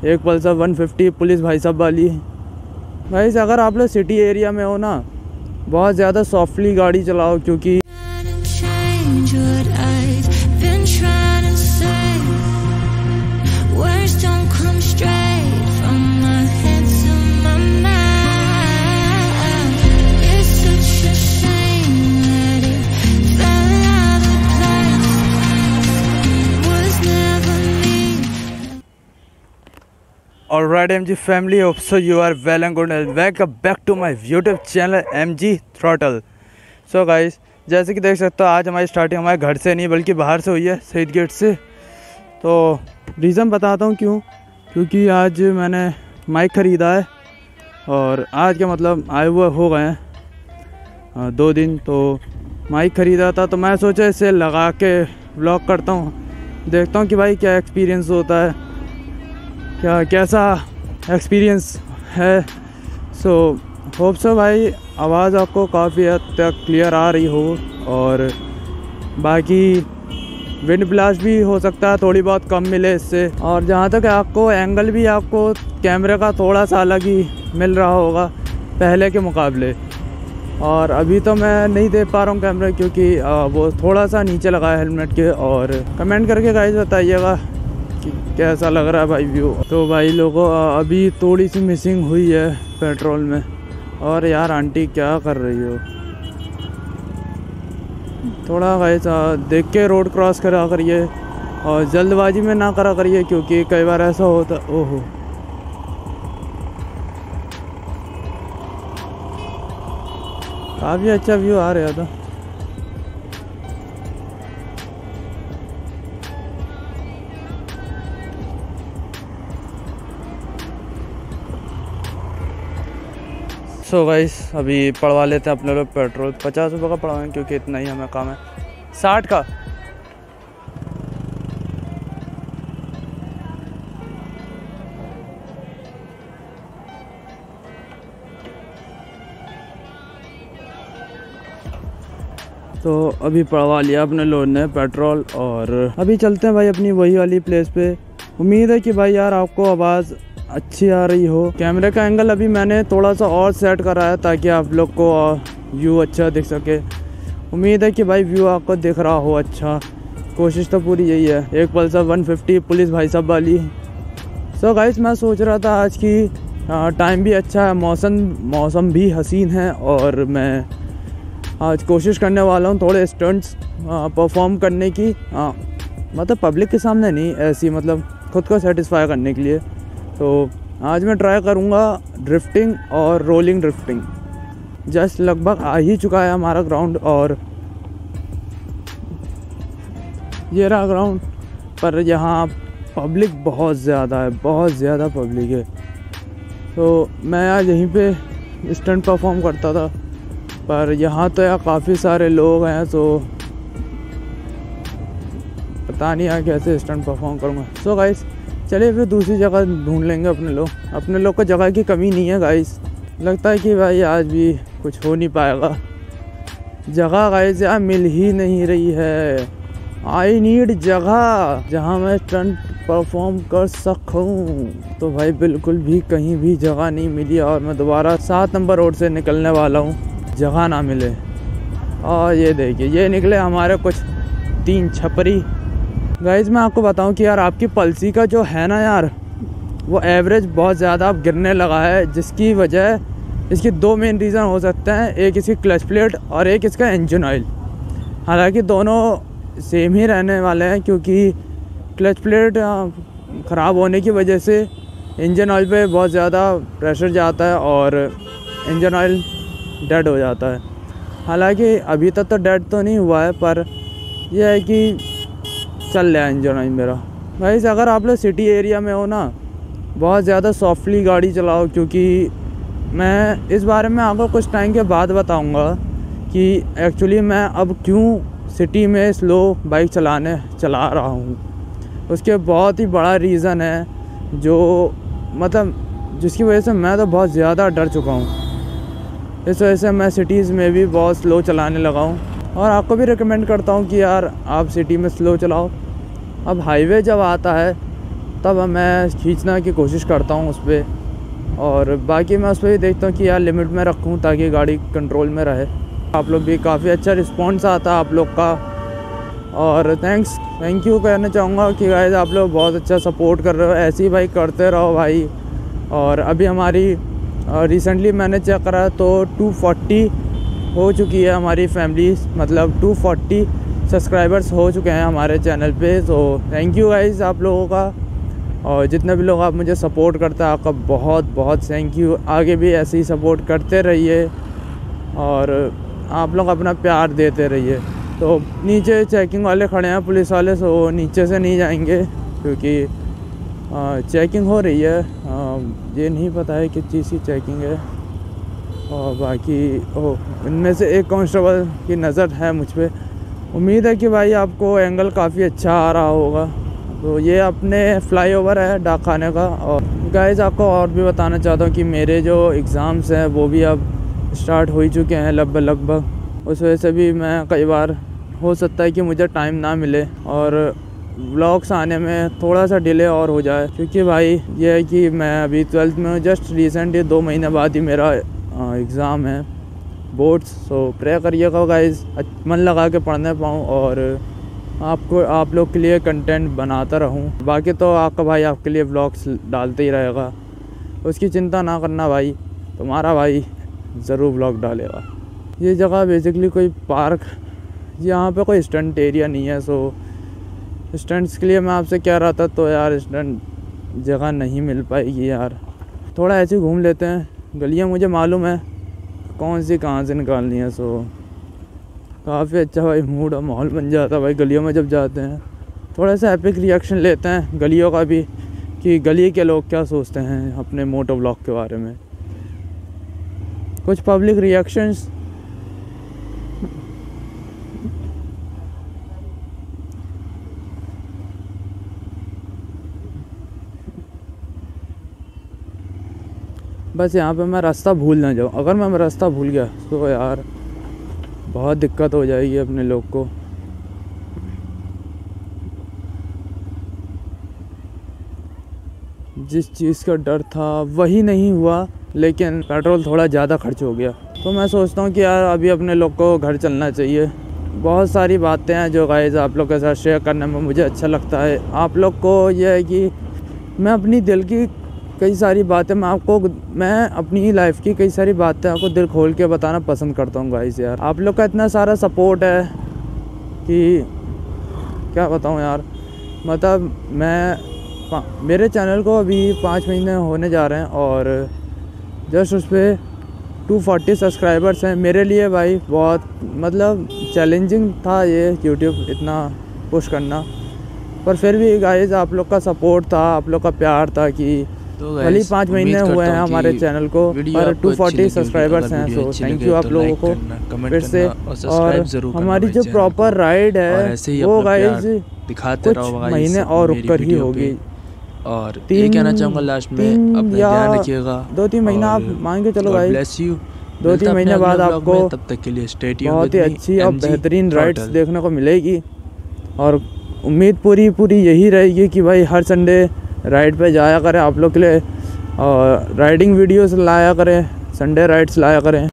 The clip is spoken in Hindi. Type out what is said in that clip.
एक पल्सर 150 पुलिस भाई साहब वाली। भाई अगर आप लोग सिटी एरिया में हो ना, बहुत ज़्यादा सॉफ्टली गाड़ी चलाओ, क्योंकि Alright MG family, hope so you are well and good and welcome back to my YouTube channel MG Throttle। So guys, जैसे कि देख सकते हो आज हमारी स्टार्टिंग हमारे घर से नहीं बल्कि बाहर से हुई है, शहीद गेट से। तो रीज़न बताता हूँ क्यों, क्योंकि आज मैंने माइक ख़रीदा है और आज के मतलब आए हुए हो गए हैं 2 दिन। तो माइक ख़रीदा था तो मैं सोचा इसे लगा के व्लॉग करता हूँ, देखता हूँ कि भाई क्या एक्सपीरियंस होता है, कैसा एक्सपीरियंस है। सो होप सो भाई आवाज़ आपको काफ़ी हद तक क्लियर आ रही हो, और बाकी विंड ब्लास्ट भी हो सकता है थोड़ी बहुत कम मिले इससे। और जहाँ तक आपको एंगल भी आपको कैमरे का थोड़ा सा अलग ही मिल रहा होगा पहले के मुकाबले। और अभी तो मैं नहीं दे पा रहा हूँ कैमरा, क्योंकि वो थोड़ा सा नीचे लगा है हेलमेट के। और कमेंट करके गाइस बताइएगा कि कैसा लग रहा है भाई व्यू। तो भाई लोगों अभी थोड़ी सी मिसिंग हुई है पेट्रोल में। और यार आंटी क्या कर रही हो, थोड़ा गाइस देख के रोड क्रॉस करा करिए और जल्दबाजी में ना करा करिए, क्योंकि कई बार ऐसा होता। ओहो काफ़ी अच्छा व्यू आ रहा था। सो गाइस अभी पड़वा लेते हैं अपने लोग पेट्रोल। 50 रुपये का पड़वाएं, क्योंकि इतना ही हमें काम है। 60 का। तो अभी पड़वा लिया अपने लोग ने पेट्रोल, और अभी चलते हैं भाई अपनी वही वाली प्लेस पे। उम्मीद है कि भाई यार आपको आवाज़ अच्छी आ रही हो। कैमरे का एंगल अभी मैंने थोड़ा सा और सेट करा है ताकि आप लोग को व्यू अच्छा दिख सके। उम्मीद है कि भाई व्यू आपको दिख रहा हो अच्छा। कोशिश तो पूरी यही है। एक पल्सर 150 पुलिस भाई साहब वाली। सो गाइस मैं सोच रहा था आज की टाइम भी अच्छा है, मौसम भी हसीन है, और मैं आज कोशिश करने वाला हूँ थोड़े स्टंट्स परफॉर्म करने की। मतलब पब्लिक के सामने नहीं, ऐसी मतलब खुद को सेटिस्फाई करने के लिए। तो आज मैं ट्राई करूँगा ड्रिफ्टिंग और रोलिंग ड्रिफ्टिंग। जस्ट लगभग आ ही चुका है हमारा ग्राउंड, और ये रहा ग्राउंड। पर यहाँ पब्लिक बहुत ज़्यादा है, बहुत ज़्यादा पब्लिक है। तो मैं आज यहीं पे स्टंट परफॉर्म करता था, पर यहाँ तो यार काफ़ी सारे लोग हैं, तो पता नहीं यार कैसे स्टंट परफॉर्म करूँगा। सो गाइस चलिए फिर दूसरी जगह ढूंढ लेंगे अपने लोग को जगह की कमी नहीं है गाइस। लगता है कि भाई आज भी कुछ हो नहीं पाएगा, जगह गाइस यार मिल ही नहीं रही है। आई नीड जगह जहां मैं स्टंट परफॉर्म कर सकूं। तो भाई बिल्कुल भी कहीं भी जगह नहीं मिली, और मैं दोबारा 7 नंबर रोड से निकलने वाला हूँ, जगह ना मिले। और ये देखिए ये निकले हमारे कुछ 3 छपरी। गाइज मैं आपको बताऊं कि यार आपकी पल्सी का जो है ना यार, वो एवरेज बहुत ज़्यादा अब गिरने लगा है, जिसकी वजह इसकी 2 मेन रीज़न हो सकते हैं। एक इसकी क्लच प्लेट और एक इसका इंजन ऑयल। हालांकि दोनों सेम ही रहने वाले हैं, क्योंकि क्लच प्लेट ख़राब होने की वजह से इंजन ऑयल पे बहुत ज़्यादा प्रेशर जाता है और इंजन ऑयल डेड हो जाता है। हालांकि अभी तक तो डेड तो नहीं हुआ है, पर यह है कि चल रहा है इंजन ऑयल मेरा। भाई अगर आप लोग सिटी एरिया में हो ना, बहुत ज़्यादा सॉफ्टली गाड़ी चलाओ, क्योंकि मैं इस बारे में आपको कुछ टाइम के बाद बताऊंगा कि एक्चुअली मैं अब क्यों सिटी में स्लो बाइक चला रहा हूँ। उसके बहुत ही बड़ा रीज़न है, जो मतलब जिसकी वजह से मैं तो बहुत ज़्यादा डर चुका हूँ। इस वजह से मैं सिटीज़ में भी बहुत स्लो चलाने लगा हूँ, और आपको भी रिकमेंड करता हूँ कि यार आप सिटी में स्लो चलाओ। अब हाईवे जब आता है तब मैं खींचना की कोशिश करता हूँ उस पर, और बाकी मैं उस पर भी देखता हूँ कि यार लिमिट में रखूँ ताकि गाड़ी कंट्रोल में रहे। आप लोग भी काफ़ी अच्छा रिस्पॉन्स आता आप लोग का, और थैंक यू कहना चाहूँगा कि गाइस आप लोग बहुत अच्छा सपोर्ट कर रहे हो, ऐसे ही भाई करते रहो भाई। और अभी हमारी रिसेंटली मैंने चेक करा तो 240 हो चुकी है हमारी फैमिली, मतलब 240 सब्सक्राइबर्स हो चुके हैं हमारे चैनल पे। तो थैंक यू गाइस आप लोगों का, और जितने भी लोग आप मुझे सपोर्ट करते हैं आपका बहुत बहुत थैंक यू। आगे भी ऐसे ही सपोर्ट करते रहिए और आप लोग अपना प्यार देते रहिए। तो नीचे चेकिंग वाले खड़े हैं, पुलिस वाले, सो नीचे से नहीं जाएंगे क्योंकि चेकिंग हो रही है। ये नहीं पता है किस चीज़ की चेकिंग है। और बाकी इनमें से एक कांस्टेबल की नज़र है मुझ पे। उम्मीद है कि भाई आपको एंगल काफ़ी अच्छा आ रहा होगा। तो ये अपने फ्लाईओवर है डाक खाने का। और गाइस आपको और भी बताना चाहता हूँ कि मेरे जो एग्ज़ाम्स हैं वो भी अब स्टार्ट हो ही चुके हैं लगभग। उस वजह से भी मैं कई बार हो सकता है कि मुझे टाइम ना मिले और व्लॉग्स आने में थोड़ा सा डिले और हो जाए, क्योंकि भाई ये है कि मैं अभी 12th में हूँ। जस्ट रिसेंटली 2 महीने बाद ही मेरा एग्ज़ाम है बोर्ड्स। सो प्रे करिएगा गाइस, मन लगा के पढ़ने पाऊँ और आप लोग के लिए कंटेंट बनाता रहूँ। बाकी तो आपका भाई आपके लिए व्लॉग्स डालते ही रहेगा, उसकी चिंता ना करना भाई, तुम्हारा भाई ज़रूर व्लॉग डालेगा। ये जगह बेसिकली कोई पार्क, यहाँ पे कोई स्टंट एरिया नहीं है। सो स्टंट्स के लिए मैं आपसे कह रहा था तो यार स्टंट जगह नहीं मिल पाएगी यार। थोड़ा ऐसे घूम लेते हैं, गलियाँ मुझे मालूम है कौन सी कहाँ से निकालनी है। सो काफ़ी अच्छा भाई मूड और माहौल बन जाता है भाई गलियों में जब जाते हैं। थोड़ा सा एपिक रिएक्शन लेते हैं गलियों का भी, कि गली के लोग क्या सोचते हैं अपने मोटो ब्लॉग के बारे में। कुछ पब्लिक रिएक्शंस। बस यहाँ पे मैं रास्ता भूल ना जाऊँ। अगर मैं रास्ता भूल गया तो यार बहुत दिक्कत हो जाएगी अपने लोग को। जिस चीज़ का डर था वही नहीं हुआ, लेकिन पेट्रोल थोड़ा ज़्यादा खर्च हो गया। तो मैं सोचता हूँ कि यार अभी अपने लोग को घर चलना चाहिए। बहुत सारी बातें हैं जो गाइस आप लोग के साथ शेयर करने में मुझे अच्छा लगता है। आप लोग को यह है कि मैं अपनी दिल की कई सारी बातें मैं अपनी लाइफ की कई सारी बातें आपको दिल खोल के बताना पसंद करता हूँ गाइस। यार आप लोग का इतना सारा सपोर्ट है कि क्या बताऊँ यार। मतलब मेरे चैनल को अभी 5 महीने होने जा रहे हैं और जस्ट उस पर 240 सब्सक्राइबर्स हैं। मेरे लिए भाई बहुत मतलब चैलेंजिंग था ये यूट्यूब इतना पुश करना, पर फिर भी गाइस आप लोग का सपोर्ट था, आप लोग का प्यार था कि भले 5 महीने हुए हैं हमारे चैनल को पर 240 सब्सक्राइबर्स हैं। सो थैंक यू आप लोगों को फिर से। और हमारी जो प्रॉपर राइड है वो गाइस दिखाते रहो, महीने और रुक कर ही होगी। और ये कहना चाहूँगा लास्ट में अपना ध्यान रखिएगा। 2-3 महीना आप मान के चलो भाई, ब्लेस यू। 2-3 महीने बाद आपको तब तक के लिए स्टे ट्यून्ड बहुत ही अच्छी और बेहतरीन राइड्स देखने को मिलेगी। और उम्मीद पूरी यही रहेगी कि भाई हर संडे राइड पे जाया करें आप लोग के लिए, और राइडिंग वीडियोस लाया करें, संडे राइड्स लाया करें।